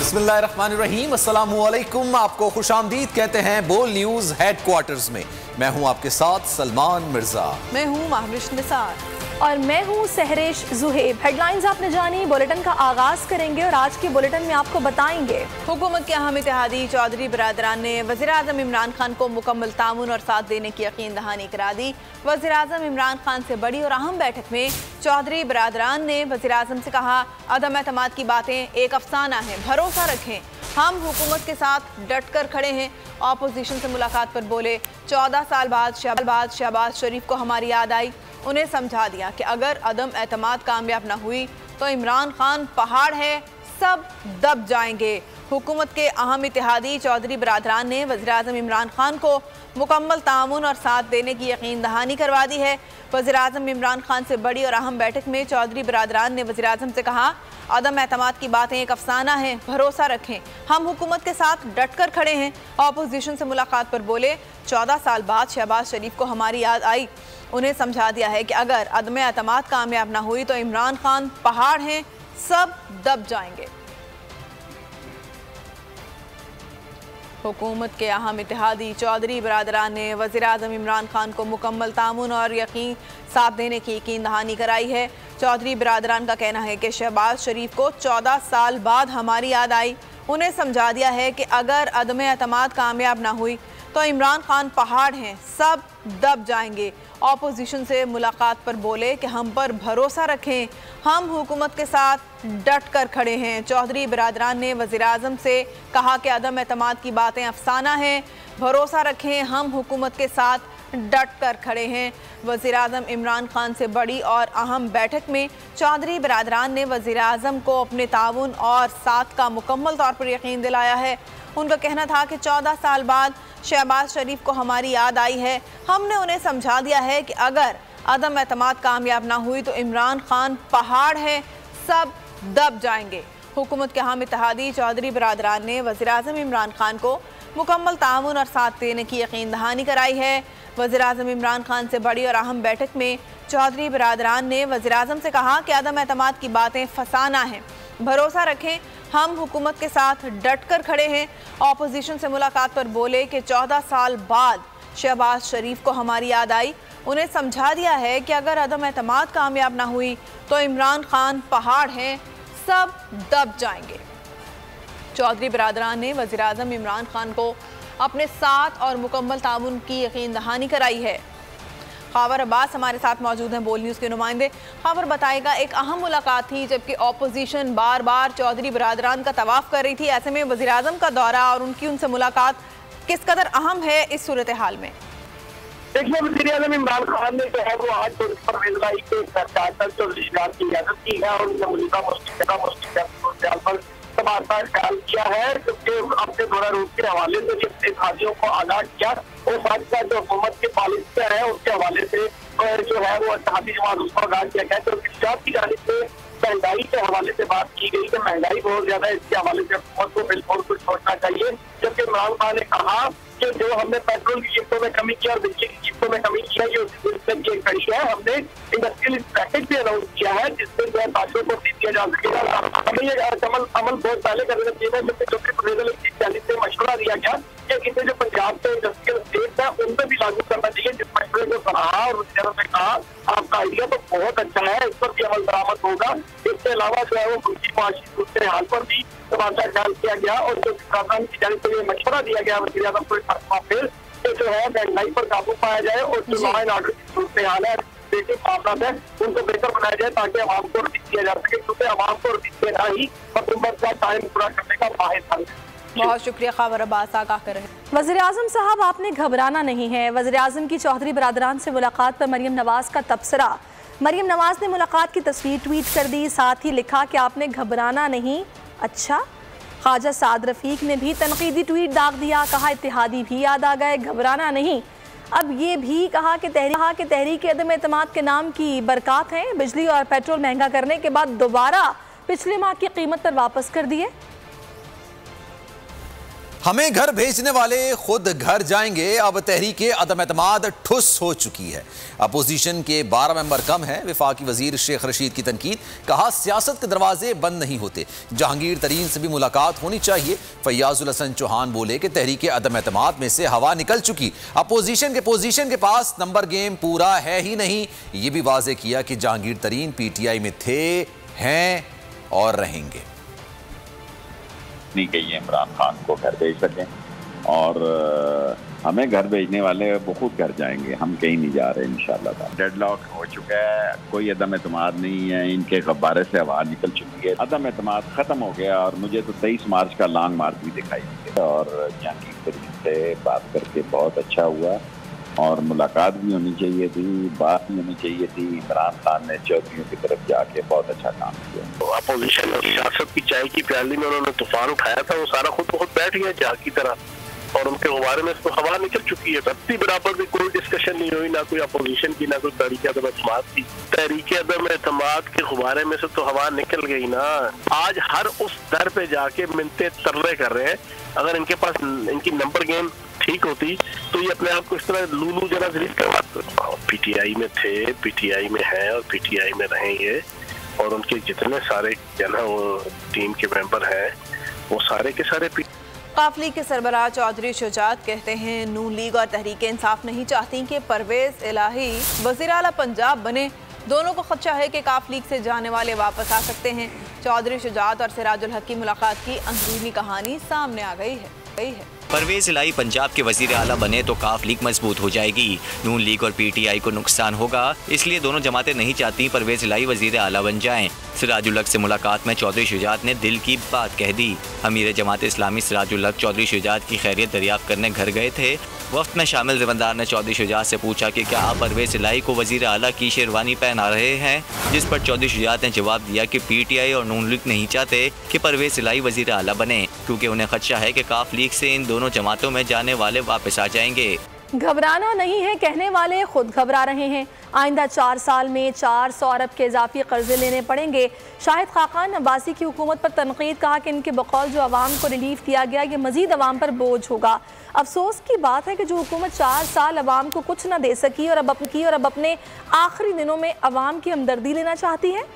बिस्मिल्लाहिर्रहमानिर्रहीम, अस्सलामुअलैकुम। आपको खुशामदीद कहते हैं बोल न्यूज़ हेडक्वार्टर्स में। मैं हूं आपके साथ सलमान मिर्जा। मैं हूं महविश निसार और मैं हूं सहरेश जुहेब। हेडलाइंस आपने जानी, बुलेटिन का आगाज करेंगे और आज के बुलेटिन में आपको बताएंगे हुकूमत के अहम इत्तेहादी चौधरी बरादरान ने वज़ीर-ए-आज़म इमरान खान को मुकम्मल तामुन और साथ देने की यकीन दहानी करा दी। वज़ीर-ए-आज़म इमरान खान से बड़ी और अहम बैठक में चौधरी बरादरान ने वज़ीर-ए-आज़म से कहा, अदम एतमाद की बातें एक अफसाना है, भरोसा रखें, हम हुकूमत के साथ डट कर खड़े हैं। ऑपोजिशन से मुलाकात पर बोले, 14 साल बाद शहबाज शरीफ को हमारी याद आई, उन्हें समझा दिया कि अगर अदम एतमाद कामयाब ना हुई तो इमरान खान पहाड़ है, सब दब जाएंगे। हुकूमत के अहम इत्तेहादी चौधरी बरादरान ने वज़ीर-ए-आज़म इमरान खान को मुकम्मल तामुन और साथ देने की यकीन दहानी करवा दी है। वज़ीर-ए-आज़म इमरान खान से बड़ी और अहम बैठक में चौधरी बरादरान ने वज़ीर-ए-आज़म से कहा, अदम एतमाद की बातें एक अफसाना है, भरोसा रखें, हम हुकूमत के साथ डट कर खड़े हैं। ऑपोजिशन से मुलाकात पर बोले, 14 साल बाद शहबाज शरीफ को हमारी याद आई, उन्हें समझा दिया है कि अगर अदम एतमाद कामयाब ना हुई तो इमरान खान पहाड़ हैं, सब दब जाएंगे। हुकूमत के अहम इत्तेहादी चौधरी बरादरान ने वज़ीर-ए-आज़म इमरान खान को मुकम्मल तामुन और यकीन साथ देने की यकीन दहानी कराई है। चौधरी बरादरान का कहना है कि शहबाज शरीफ को 14 साल बाद हमारी याद आई, उन्हें समझा दिया है कि अगर अदम एतमाद कामयाब ना हुई तो इमरान खान पहाड़ हैं, सब दब जाएंगे। ऑपोजिशन से मुलाकात पर बोले कि हम पर भरोसा रखें, हम हुकूमत के साथ डट कर खड़े हैं। चौधरी बरादरान ने वज़ीर-ए-आज़म से कहा कि अदम एतमाद की बातें अफसाना हैं, भरोसा रखें, हम हुकूमत के साथ डट कर खड़े हैं। वज़ीर-ए-आज़म इमरान खान से बड़ी और अहम बैठक में चौधरी बरादरान ने वज़ीर-ए-आज़म को अपने ताउन और साथ का मुकम्मल तौर पर यकीन दिलाया है। उनका कहना था कि 14 साल बाद शहबाज शरीफ को हमारी याद आई है, हमने उन्हें समझा दिया है कि अगर अदम एतमाद कामयाब ना हुई तो इमरान खान पहाड़ है, सब दब जाएंगे। हुकूमत के अहम इत्तेहादी चौधरी बरादरान ने वज़ीर-ए-आज़म इमरान खान को मुकम्मल ताउन और साथ देने की यकीन दहानी कराई है। वज़ीर-ए-आज़म इमरान खान से बड़ी और अहम बैठक में चौधरी बरादरान ने वज़ीर-ए-आज़म से कहा कि अदम एतमाद की बातें फसाना है, भरोसा रखें, हम हुकूमत के साथ डट कर खड़े हैं। ऑपोजिशन से मुलाकात पर बोले कि 14 साल बाद शहबाज शरीफ को हमारी याद आई, उन्हें समझा दिया है कि अगर अदम एतमाद कामयाब ना हुई तो इमरान खान पहाड़ हैं, सब दब जाएंगे। चौधरी बरादरान ने वज़ीर-ए-आज़म इमरान खान को अपने साथ और मुकम्मल ताउन की यकीन दहानी कराई है। खबर अब्बास हमारे साथ मौजूद हैं, बोल न्यूज़ के नुमाइंदे। खबर बताएगा, एक अहम मुलाकात थी जबकि ऑपोजिशन बार बार चौधरी बरादरान का तवाफ़ कर रही थी, ऐसे में वज़ीर-ए-आज़म का दौरा और उनकी उनसे मुलाकात किस कदर अहम है इस सूरत हाल में? देखिए, वज़ीर-ए-आज़म इमरान खान ने जो है वो आज परवेज़ लाई के सरकार जो वज़ीरात की इजाज़त की है और उनका मुल्का पर तबादला ख्याल किया है, क्योंकि अपने दौरा रूप के हवाले से जिन इत्तेहादियों को आगाह किया और साथ साथ जो हुकूमत के पॉलिसी है उसके हवाले से जो है वो इत्तेहादी जमात उसको आगाह किया गया। तो इख्तियार की जानिब से महंगाई के हवाले से बात की गई कि महंगाई बहुत ज्यादा है, इसके हवाले से हुकूमत को बिल्कुल कुछ सोचना चाहिए। जबकि इमरान खान ने कहा कि जो हमने पेट्रोल की कीमतों में कमी की और बिजली की कीमतों में कमी की है, ये उसी कड़ी है। हमने इंडस्ट्रियल पैकेज भी अनाउंस किया है जिससे जो है ताजों को दिया जा सकेगा। हमें ये अमल बहुत पहले करना चाहिए, जबकि से मशवरा दिया गया कि इसे जो पंजाब के इंडस्ट्रियल स्टेट है उन पर भी लागू करना चाहिए। जिस मशवरे को सराहा और ने कहा आपका आइडिया तो बहुत अच्छा है, इस पर भी अमल दरामद होगा। इसके अलावा जो है वो मुल्की माशी दूसरे हाल पर भी तबादला ख्याल किया गया और जो किसान की जानिब से मशवरा दिया गया वज़ीर-ए-आज़म को फिर जो है महंगाई पर काबू पाया जाए और जो लॉ एंड ऑर्डर की सूरत हाल है मामला है उनको बेहतर बनाया जाए ताकि आवाम को रिलीफ किया जा सके, क्योंकि आवाम को रिलीफ देना ही हुकूमत का टाइम पूरा करने का वाहिद हल है। बहुत शुक्रिया खबर अब्बास आगाह कर रहे हैं। वज़ीर-ए-आज़म साहब, आपने घबराना नहीं है। वज़ीर-ए-आज़म की चौधरी बरादरान से मुलाकात पर मरियम नवाज़ का तबसरा। मरियम नवाज़ ने मुलाकात की तस्वीर ट्वीट कर दी, साथ ही लिखा कि आपने घबराना नहीं। अच्छा, ख्वाजा साद रफ़ीक ने भी तनकीदी ट्वीट दाग दिया, कहा इत्तेहादी भी याद आ गए, घबराना नहीं। अब ये भी कहा कि तहरीक अदम एतमाद के नाम की बरक़ात हैं, बिजली और पेट्रोल महंगा करने के बाद दोबारा पिछले माह की कीमत पर वापस कर दिए। हमें घर भेजने वाले खुद घर जाएंगे। अब तहरीके अदम एतमाद ठुस हो चुकी है। अपोजिशन के 12 मेंबर कम हैं। वफाकी वजीर शेख रशीद की तनकीद, कहा सियासत के दरवाजे बंद नहीं होते, जहांगीर तरीन से भी मुलाकात होनी चाहिए। फैयाजुल हसन चौहान बोले कि तहरीके अदम एतमाद में से हवा निकल चुकी, अपोजिशन के पोजीशन के पास नंबर गेम पूरा है ही नहीं। ये भी वाजे किया कि जहांगीर तरीन PTI में थे, हैं और रहेंगे। नहीं कि ये इमरान खान को घर भेज सकें, और हमें घर भेजने वाले वो खुद घर जाएंगे, हम कहीं नहीं जा रहे इंशाल्लाह। डेडलॉक हो चुका है, कोई अदम एतमाद नहीं है, इनके गब्बारे से हवा निकल चुकी है, अदम एतमाद खत्म हो गया। और मुझे तो 23 मार्च का लॉन्ग मार्च भी दिखाई दिया और जहांगीर तरीन से बात करके बहुत अच्छा हुआ, और मुलाकात भी होनी चाहिए थी, बात भी होनी चाहिए थी। इमरान खान ने चौधरियों की तरफ जाके बहुत अच्छा काम किया। तो अपोजिशन और सियासत की चाय की प्याली में उन्होंने तूफान उठाया था, वो सारा खुद बहुत बैठ गया जहाँ की तरह, और उनके गुब्बारे में तो हवा निकल चुकी है। रत्ती बराबर भी कोई डिस्कशन नहीं हुई, ना कोई अपोजिशन की, ना कोई तहरीके अदम एतमाद की। तहरीके अदम एतमाद के गुब्बारे में से तो हवा निकल गई ना। आज हर उस दर पे जाके मिन्नतें तरले कर रहे हैं। अगर इनके पास इनकी नंबर गेम ठीक होती तो ये अपने आप को इस तरह लूलू जरा जलील करवाते। PTI में थे, PTI में हैं और PTI में रहेंगे, और उनके जितने सारे वो टीम के मेंबर हैं वो सारे के सारे काफ लीग के सरबराह चौधरी शुजात कहते हैं नून लीग और तहरीक इंसाफ नहीं चाहती कि परवेज इलाही वज़ीर आला पंजाब बने। दोनों को खदशा है कि काफ लीग से जाने वाले वापस आ सकते हैं। चौधरी शुजात और सिराजुल हक की मुलाकात की अंदरूनी कहानी सामने आ गई है। परवेज इलाही पंजाब के वजीर आला बने तो काफ लीग मजबूत हो जाएगी, नून लीग और PTI को नुकसान होगा। इसलिए दोनों जमातें नहीं चाहती परवेज इलाही वजीर आला बन जाएं। सिराजुल हक से मुलाकात में चौधरी शुजात ने दिल की बात कह दी। अमीर जमात इस्लामी सिराजुल हक चौधरी शुजात की खैरियत दरियाफ्त करने घर गए थे। वक्त में शामिल जिम्मेदार ने चौधरी शुजात से पूछा कि क्या आप परवेज इलाही को वजीर आला की शेरवानी पहना रहे हैं, जिस पर चौधरी शुजात ने जवाब दिया कि PTI और नून लीग नहीं चाहते कि परवेज इलाही वजीर आला बने, क्योंकि उन्हें खदशा है कि काफ लीग से इन दोनों जमातों में जाने वाले वापस आ जाएंगे। घबराना नहीं है कहने वाले खुद घबरा रहे हैं। आइंदा 4 साल में 400 अरब के इजाफी कर्जे लेने पड़ेंगे। शाहिद खाकान अब्बासी की हुकूमत पर तनकीद, कहा कि इनके बकौल जो अवाम को रिलीफ दिया गया ये मजीद अवाम पर बोझ होगा। अफसोस की बात है कि जो हुकूमत 4 साल अवाम को कुछ न दे सकी और अब अपने आखिरी दिनों में अवाम की हमदर्दी लेना चाहती है।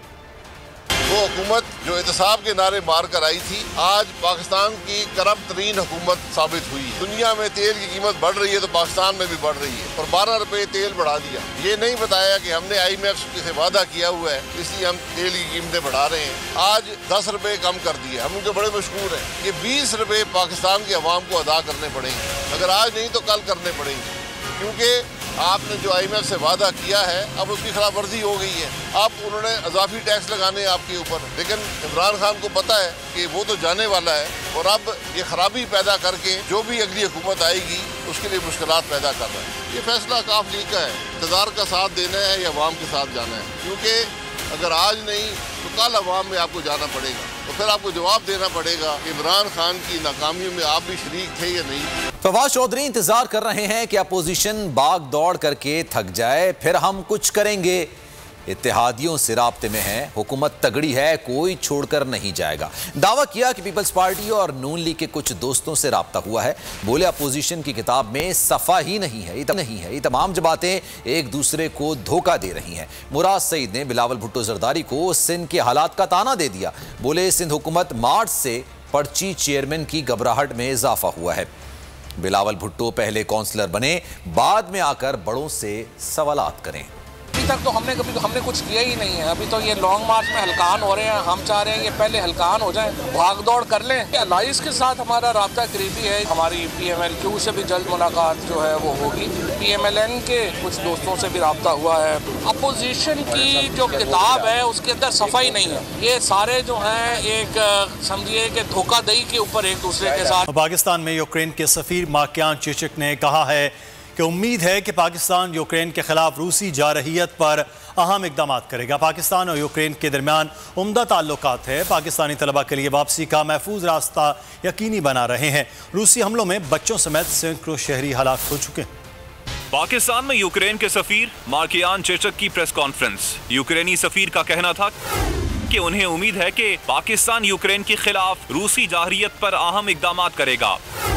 वो हुकूमत जो एहतसाब के नारे मार कर आई थी, आज पाकिस्तान की करप्ट तरीन हुकूमत साबित हुई है। दुनिया में तेल की कीमत बढ़ रही है तो पाकिस्तान में भी बढ़ रही है, और 12 रुपए तेल बढ़ा दिया। ये नहीं बताया कि हमने IMF से वादा किया हुआ है, इसलिए हम तेल की कीमतें बढ़ा रहे हैं। आज 10 रुपए कम कर दिए, हम उनके बड़े मशहूर हैं। ये 20 रुपए पाकिस्तान के अवाम को अदा करने पड़ेंगे, अगर आज नहीं तो कल करने पड़ेंगे, क्योंकि आपने जो IMF से वादा किया है अब उसकी खिलाफ वर्जी हो गई है। अब उन्होंने इजाफी टैक्स लगाने आपके ऊपर, लेकिन इमरान खान को पता है कि वो तो जाने वाला है, और अब ये खराबी पैदा करके जो भी अगली हुकूमत आएगी उसके लिए मुश्किलात पैदा कर रहा है। ये फैसला काफ लीग का है, इक़्तिदार का साथ देना है या अवाम के साथ जाना है, क्योंकि अगर आज नहीं तो कल अवाम में आपको जाना पड़ेगा, तो फिर आपको जवाब देना पड़ेगा कि इमरान खान की नाकामियों में आप भी शरीक थे या नहीं। फवाद चौधरी इंतजार कर रहे हैं कि अपोजिशन भाग दौड़ करके थक जाए, फिर हम कुछ करेंगे। इत्तेहादियों से राब्ते में है, हुकूमत तगड़ी है, कोई छोड़कर नहीं जाएगा। दावा किया कि पीपल्स पार्टी और नून लीग के कुछ दोस्तों से राब्ता हुआ है। बोले अपोजिशन की किताब में सफा ही नहीं है, ये तमाम जमातें एक दूसरे को धोखा दे रही हैं। मुराद सईद ने बिलावल भुट्टो जरदारी को सिंध के हालात का ताना दे दिया। बोले सिंध हुकूमत मार्च से पर्ची चेयरमैन की घबराहट में इजाफा हुआ है। बिलावल भुट्टो पहले काउंसलर बने, बाद में आकर बड़ों से सवालात करें। अभी तक तो हमने कुछ किया ही नहीं है। अभी तो ये लॉन्ग मार्च में हल्कान हो रहे हैं, हम चाह रहे हैं ये पहले हल्कान हो जाएं, भाग दौड़ कर लें। अलाइस के साथ हमारा राब्ता करीबी है, हमारी PMLQ से भी जल्द मुलाकात जो है वो होगी, PMLN के कुछ दोस्तों से भी राब्ता हुआ है। अपोजिशन की जो किताब है उसके अंदर सफाई नहीं है, ये सारे जो हैं एक समझिए कि धोखाधड़ी के ऊपर एक दूसरे के साथ। पाकिस्तान में यूक्रेन के सफीर माकियान चिचिक ने कहा है कि उम्मीद है कि पाकिस्तान यूक्रेन के खिलाफ रूसी जारहियत पर अहम इकदाम करेगा। पाकिस्तान और यूक्रेन के दरमियान उम्दा ताल्लुकात है। पाकिस्तानी तलबा के लिए वापसी का महफूज रास्ता यकीनी बना रहे हैं। रूसी हमलों में बच्चों समेत सैकड़ों शहरी हलाक हो चुके हैं। पाकिस्तान में यूक्रेन के सफीर माकियान चिचिक की प्रेस कॉन्फ्रेंस। यूक्रेनी सफीर का कहना था कि उन्हें उम्मीद है कि पाकिस्तान यूक्रेन के खिलाफ रूसी जारहियत पर अहम इकदाम करेगा।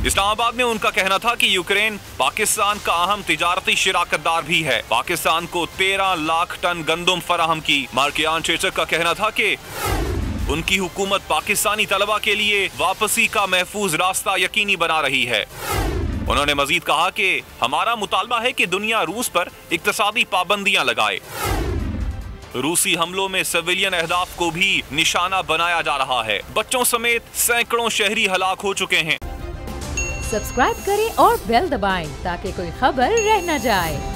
इस्लामाबाद में उनका कहना था कि यूक्रेन पाकिस्तान का अहम तिजारती शिराकतदार भी है। पाकिस्तान को 13 लाख टन गंदम फराहम की। मार्कियान चेचक का कहना था कि उनकी हुकूमत पाकिस्तानी तलबा के लिए वापसी का महफूज रास्ता यकीनी बना रही है। उन्होंने मजीद कहा कि हमारा मुतालबा है कि दुनिया रूस पर इक्तसादी पाबंदियां लगाए। रूसी हमलों में सिविलियन अहदाफ को भी निशाना बनाया जा रहा है। बच्चों समेत सैकड़ों शहरी हलाक हो चुके हैं। सब्सक्राइब करें और बेल दबाएं ताकि कोई खबर रह न जाए।